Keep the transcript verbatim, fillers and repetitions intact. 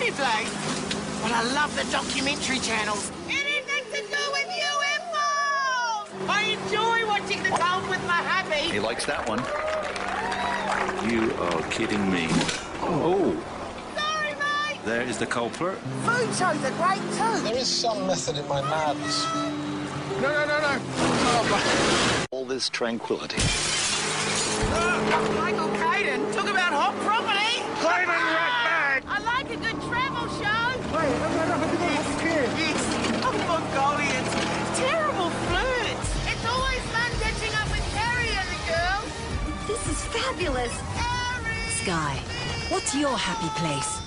happy place. But I love the documentary channels. Anything to do with U F Os! I enjoy watching the Gulf with my hubby. He likes that one. You are kidding me. Oh. Sorry, mate. There is the culprit. Food shows are great too. There is some method in my madness. No, no, no, no. Oh, All this tranquility. Uh, Michael Caden, talk about hot property. Flaming rat bag! I like a good travel show. Wait, no, no, no, no, here. Yes, oh, Mongolians. Terrible flirts. It's always fun catching up with Carrie and the girls. This is fabulous. Carrie! Sky, what's your happy place?